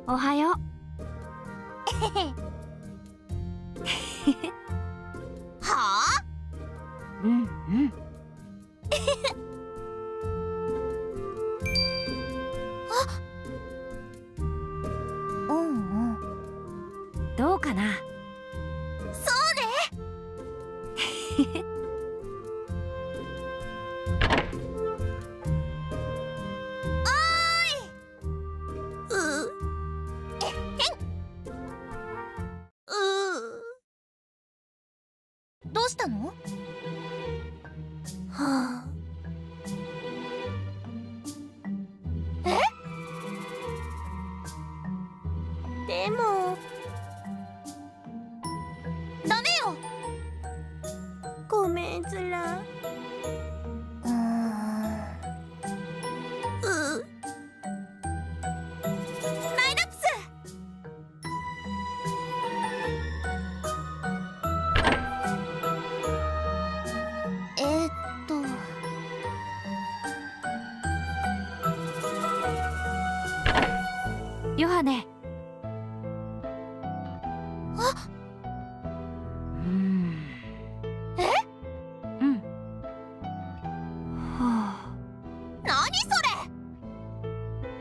おはよう。 はあ？ うんうん。 うんうん。 どうかな。 そうね。どうしたの？はあ。でもダメよ。ごめんずら。ライナップス。 ヨハネ。 あ、え？ うん。はあ。 何それ？ うん。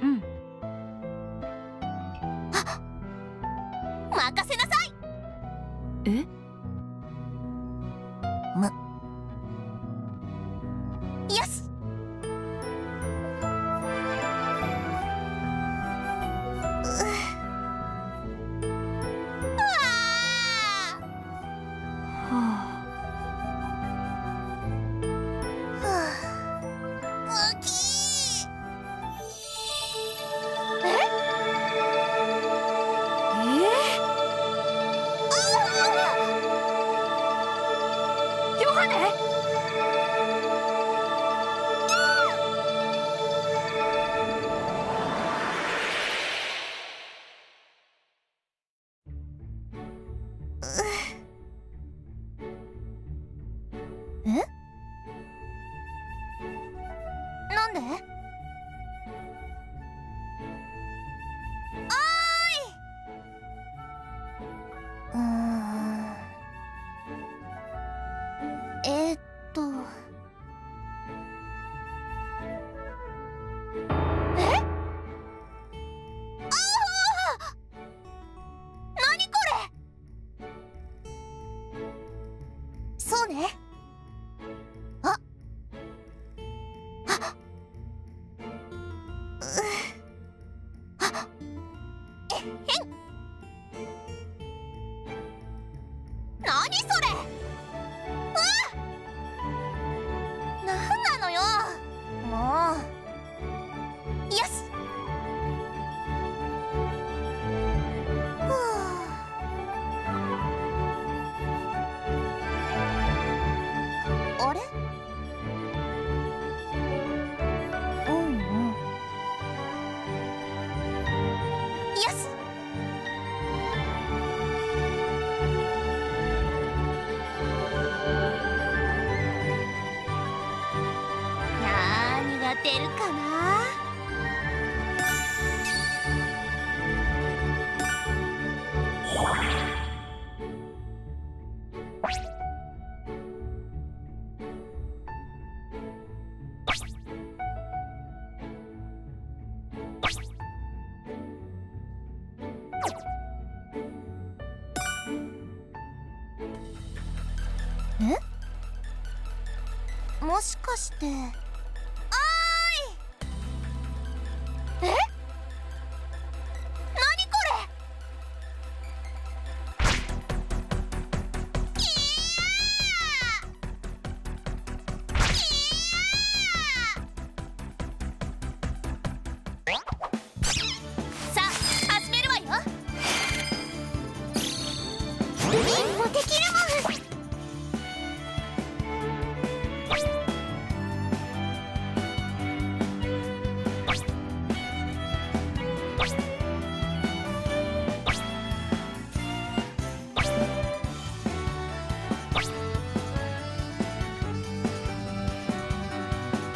あ、任せなさい。 え？ よし。 ヨハネ？ なんで？えーっとえ？ああ！何これ？そうね。あああえっへん。何それ？なんなのよもう。よし。あれ？うんうん。よし。何が出るかな。もしかして。おーい。え？何これ？さあ始めるわよ。ルビーもできるもん。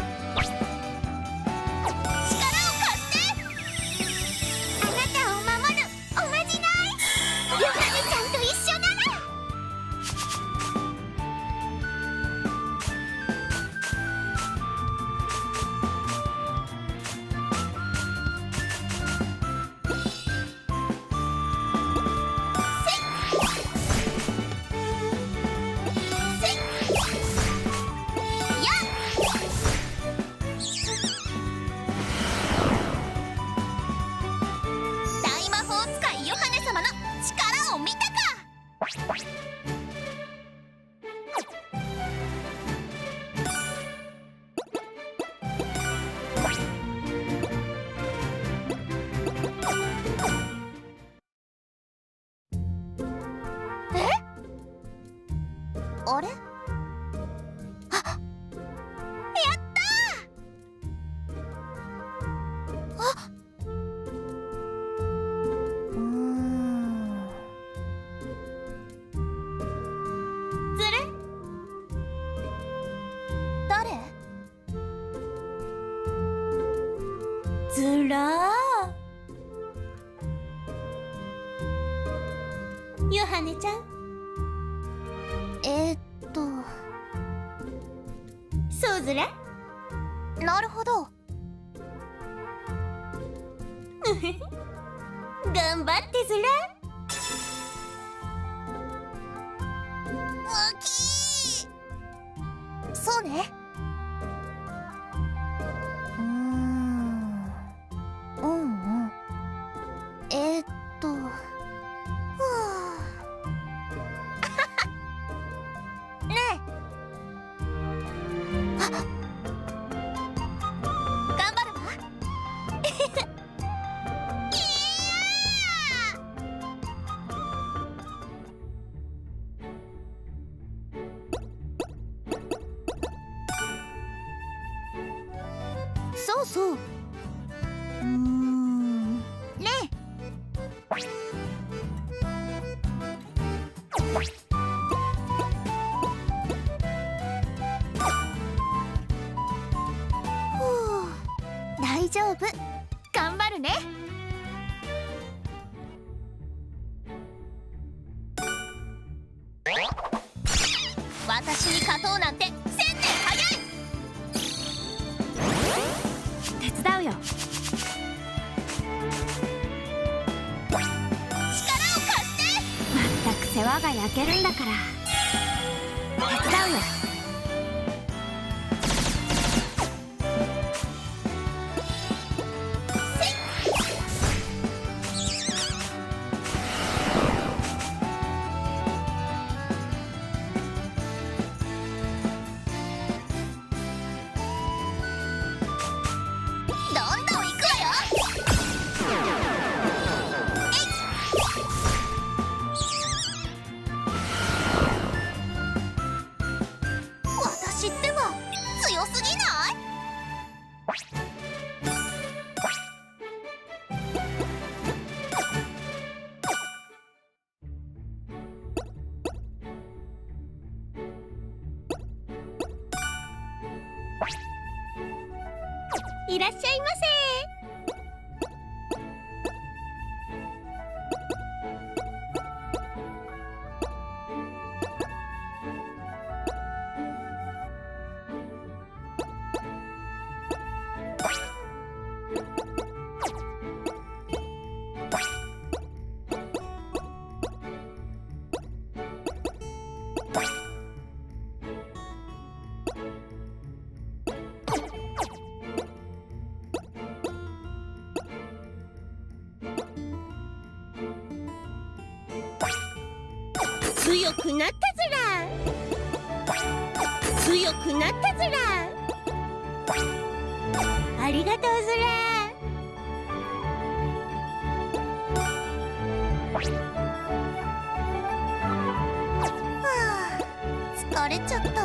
力を貸して。あなたを守あれ？あ、やったー！あ、ずる？誰？ずらー。ヨハネちゃん。そうずら。なるほど。頑張ってずら。大きい。そうね。ねえ。あっ、頑張るわ。いやー。そうそう。ねえ。大丈夫。頑張るね。私に勝とうなんて1000年早い。 手伝うよ。 力を貸して。 まったく世話が焼けるんだから手伝うよ。 私ってば強すぎない？いらっしゃいませ。強くなったずら。強くなったずら。ありがとうずら。はあ、疲れちゃったわ。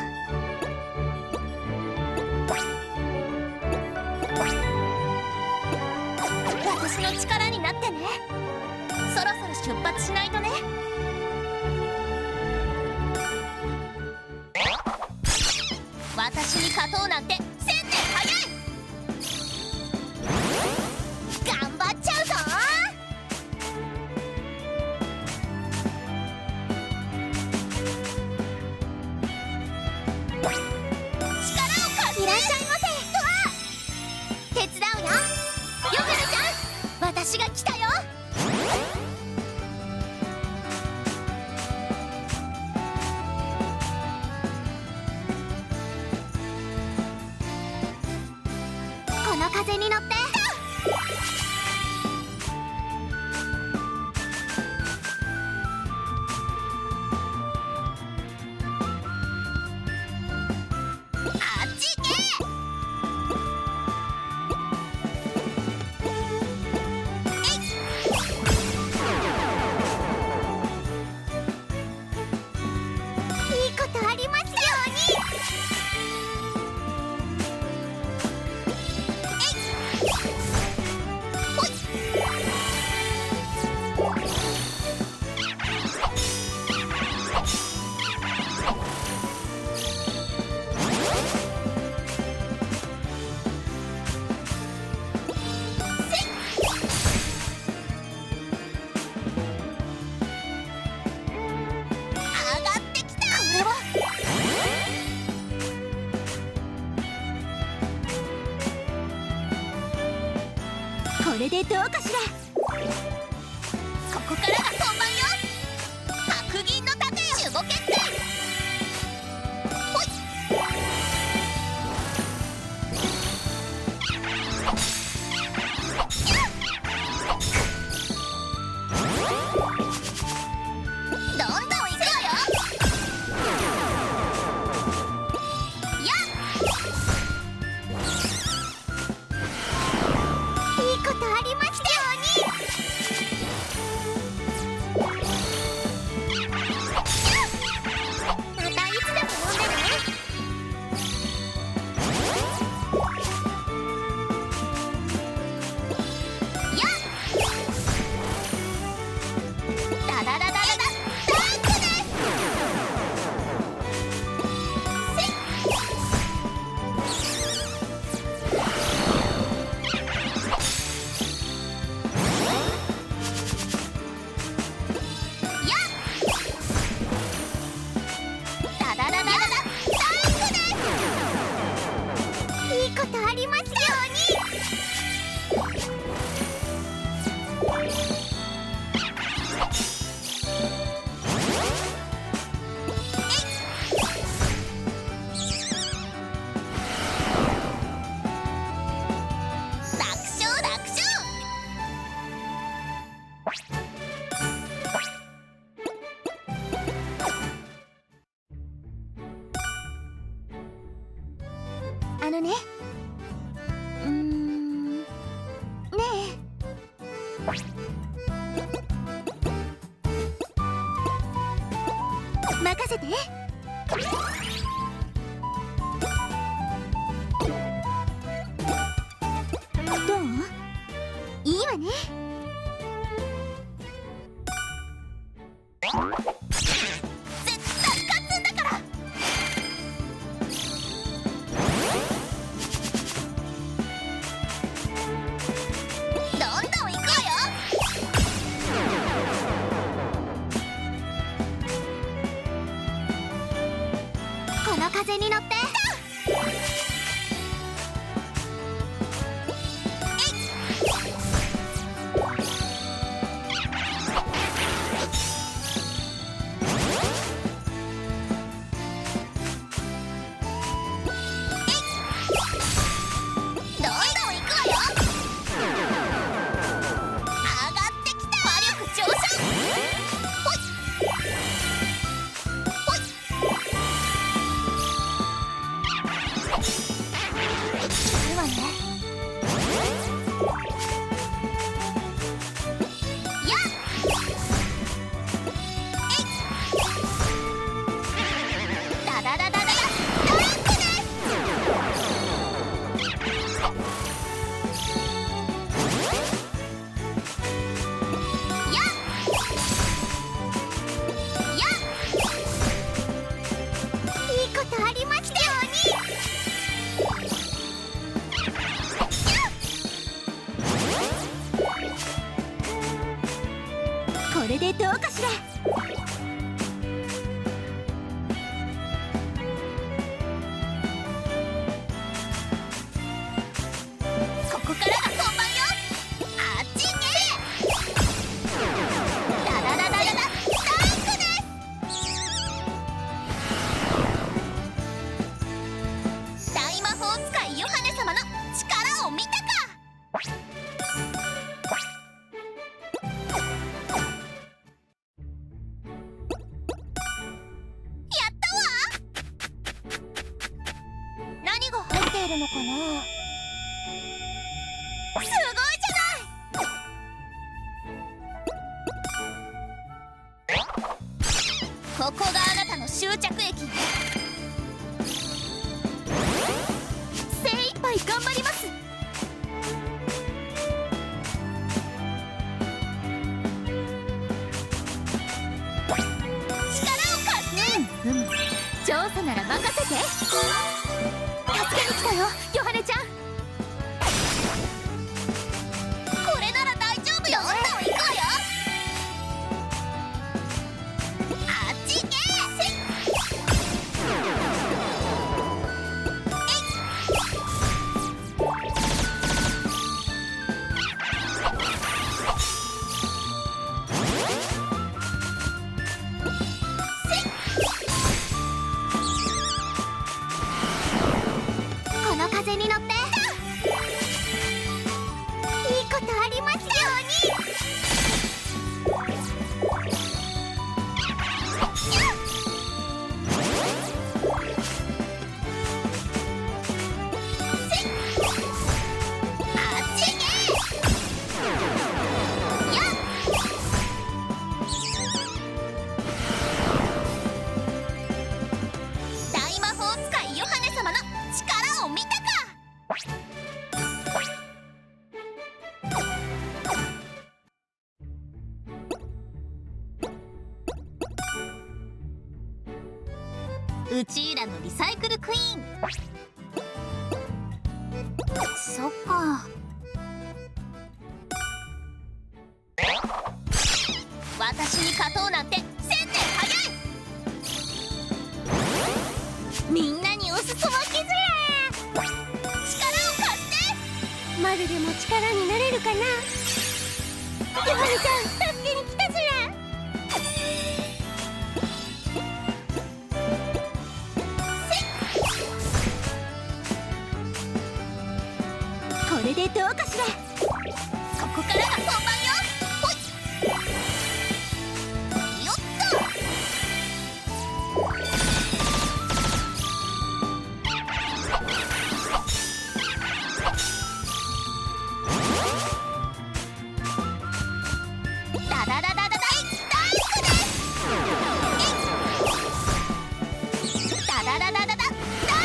私の力になってね。そろそろ出発しないとね。私に勝とうなんて1000年早い。頑張っちゃうぞ。力を貸して。いらっしゃいませ。手伝うよ。ヨハネちゃん、私が来たよ。この風に乗って。あっち行け。いれでどうかしら。 ここからが本番よ。白銀の盾よ、守護決定。ほい。どんどんいくわよ。やっ。 いいことありましたように。 またいつでも呼んでね。やっ。ダダダダダダダックです。せっ。やっ。ダダダダダダックです。 いいことありますように。 楽勝楽勝。 あのね、ねえ、任せて。どう？いいわね。 絶対勝つんだから。どんどんいくわよ。 この風に乗って。 どんどんいくわよ。上がってきた。魔力上昇。ほいほい。いいわね。やっ。ダダダダダダダックです。やっ。やっ。 いいことありましたように。これでどうかしら。 ここからが本番よ。あっち行け。ダダダダダダダックです。大魔法使いヨハネ様の力を見たか。やったわ。何が入っているのかな。すごいじゃない。ここがあなたの終着駅。精一杯頑張ります。力を貸して。 調査なら任せて。助けに来たよ、ヨハネちゃん。 これなら大丈夫よ。どんどん行くわよ。あっち行け。せっ。 うちらのリサイクルクイーン。そっか。私に勝とうなんて1000年早い。みんなにおすそ分けずら。力を貸して。 まるでも力になれるかな。ヨハネちゃん、助けに来たずら。これでどうかしら。 ここからが本番よ。ほいよっと。ダダダダダダイクです。ダダダダダダダイクです。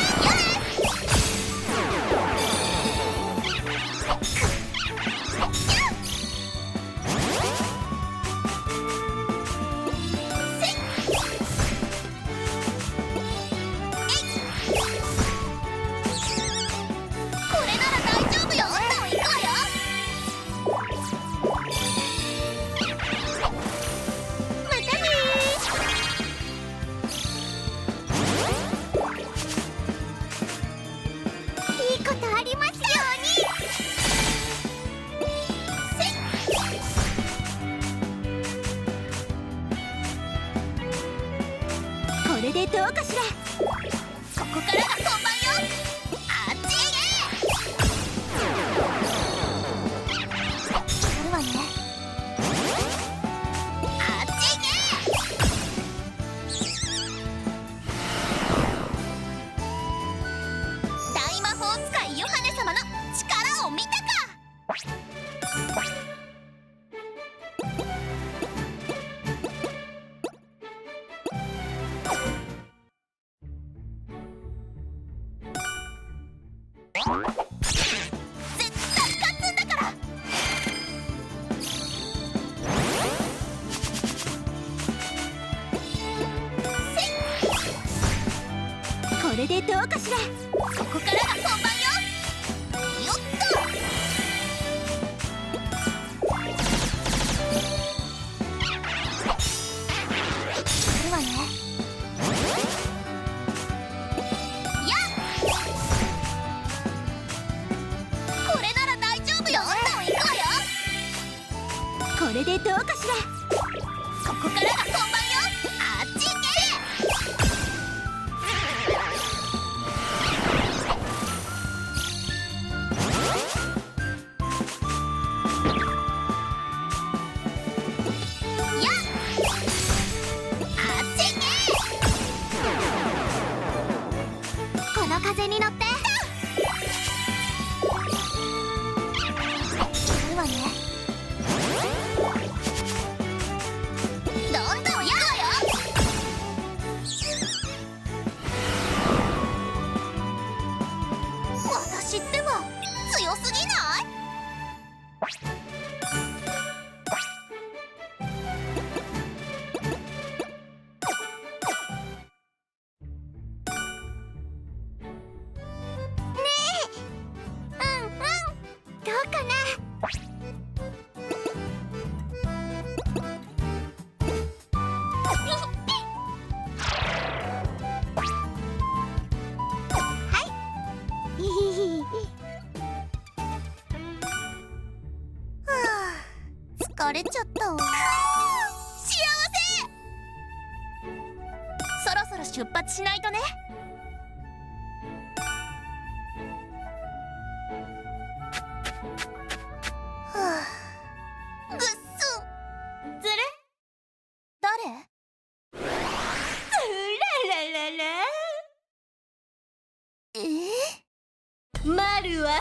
これでどうかしら。 ここからが本番よ。あっちへ行け。やるわね。あっちへ行け。大魔法使いヨハネ様の力を見たか。絶対勝つんだから。 これでどうかしら。 ここからが本番よ。よっと。やるわね。やっ。これなら大丈夫よ。どんどん行こうよ。 これでどうかしら。 ここからが本番よ。あっち行け。やっ。あっち行け。この風に乗って。やるわね。どんどんやろうよ。私ってば強すぎない？ どうかな。 疲れちゃったわ。幸せ。そろそろ出発しないとね。ぐっすん。ずる？誰？ 丸は花丸。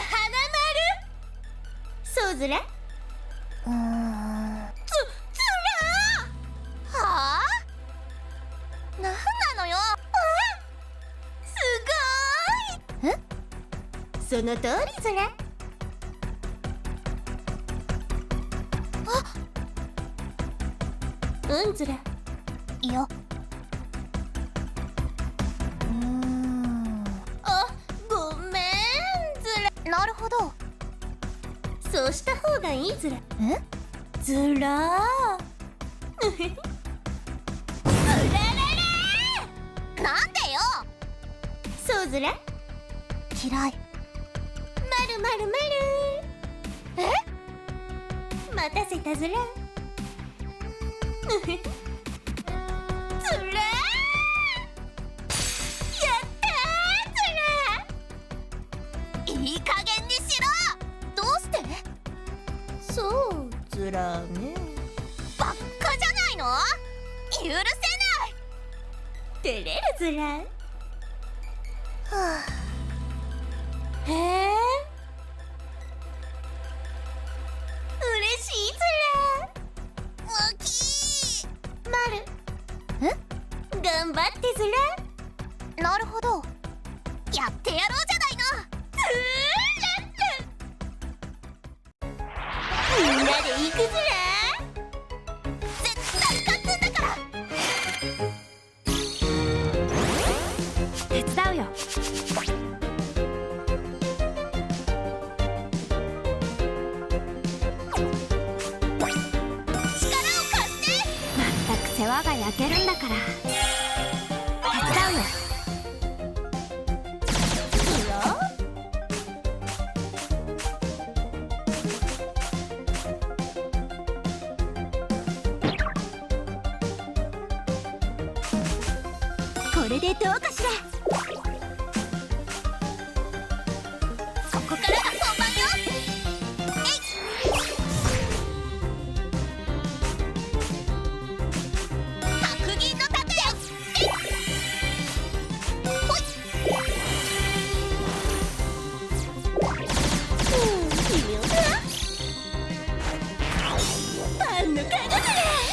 そうずら。 つらー。はあ？なんなのよ。すごーい。 その通りずら。 うんずら。いや。 そうした方がいいずら。ずらーずららら。なんでよ。そうずら。嫌い。まるまるまる。待たせたずら。ずらー。いい加減にしろ。どうして？そうずらね。ばっかじゃないの。許せない。照れるずら。はあ、へえ、嬉しいずら。大きい。まる。頑張ってずら。なるほど。やってやろうじゃないの。みんなで行くずら。絶対勝つんだから。 手伝うよ。 力を貸して。 まったく世話が焼けるんだから手伝うよ。 これでどうかしら。ここからが本番よ。白銀の盾でほい。微妙だ。パンのカゴだ。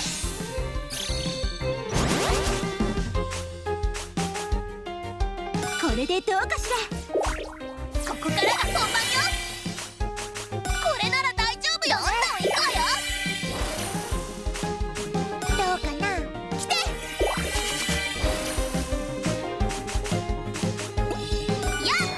これでどうかしら。ここからが本番よ。これなら大丈夫よ。どんどん行くわよ。どうかな。来て。やっ。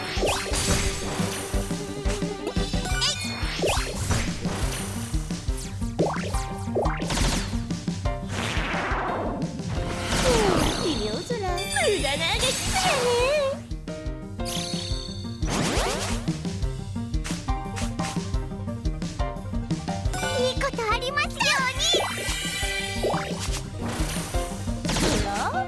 微妙ずら。無駄なあがきずらね。いいことありますように。ずら。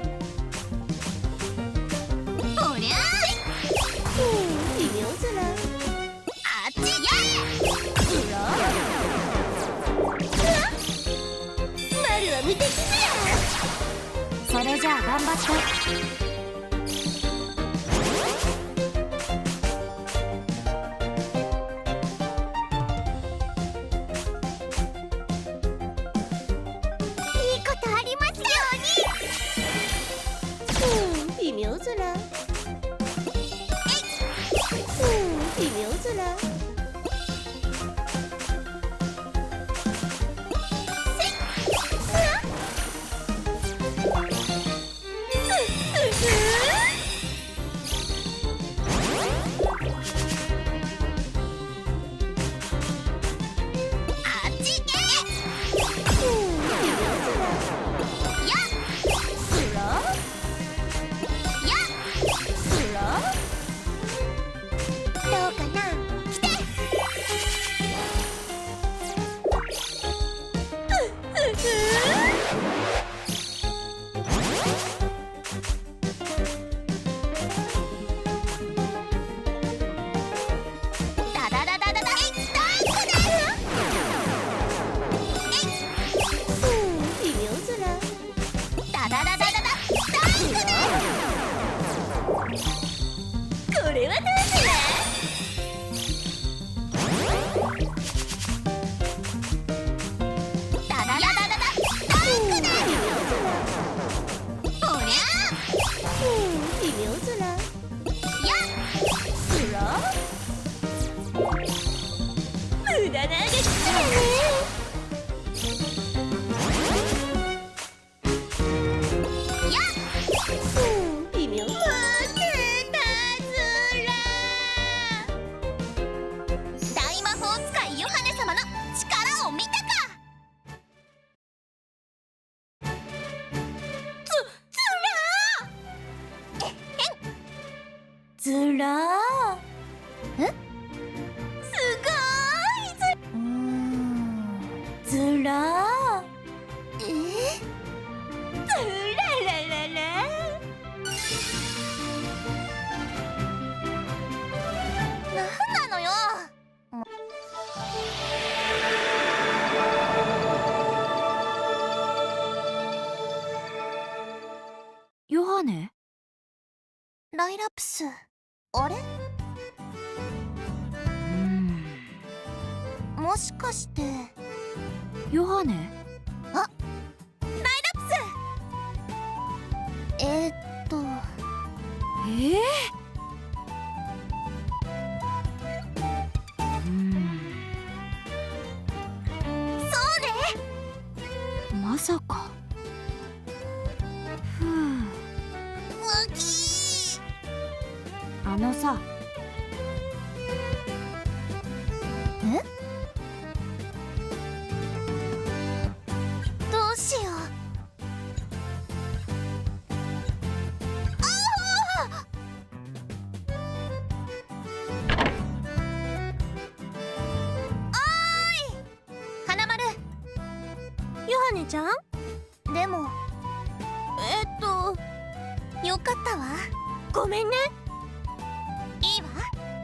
おりゃー。微妙ずら。あっちや。ずら。まるは無敵ずら。 それじゃあ頑張って。 微妙ずら。微妙ずら。あっち行け。やっ。ずら。どうかな。来て。ダダダダダダ。微妙ずら。ダダダダダダ。これはどうする。ダダダダダダ。おりゃ。微妙ずら。やっ。ずら。無駄なあがきずらね。やっ。微妙。負けたずら。 ずらー。え？すごーい。ずらー。ずらららら。なんなのよ。 ヨハネ？ ライラプス、あれ？もしかしてヨハネ？ あ、ライラプス。そうね。 まさか。ふう。 うぎー。 あのさ。 え？どうしよう。ヨハネちゃん？でもよかったわ。ごめんね。いいわ。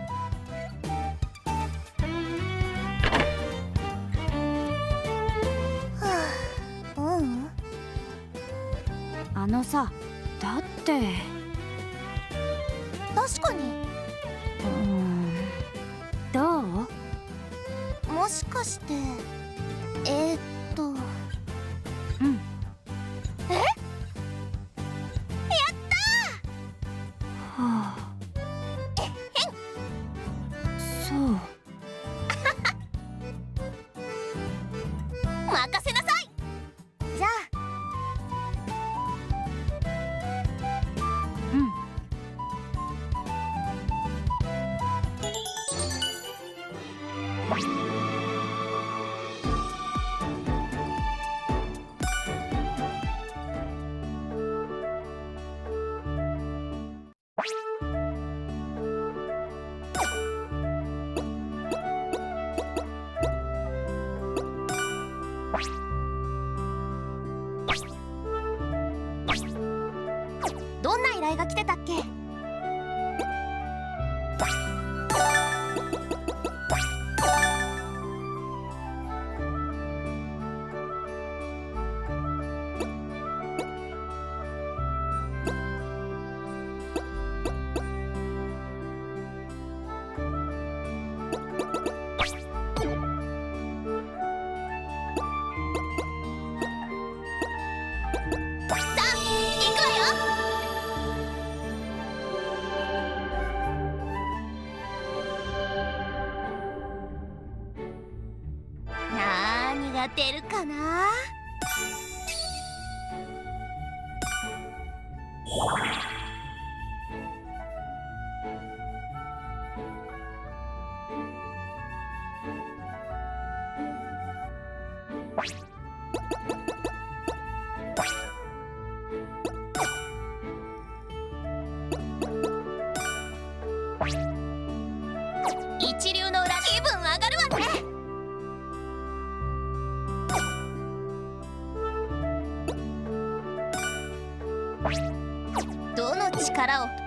はあ、うん。 あのさ、だって確かに。 どう？ もしかしてうん。 え？やったー！はあ。 えへん。 そう。 任せなさい。じゃあ。 うん。 どんな依頼が来てたっけ？何が出るかな。一流の裏、気分上がるわね。どの力を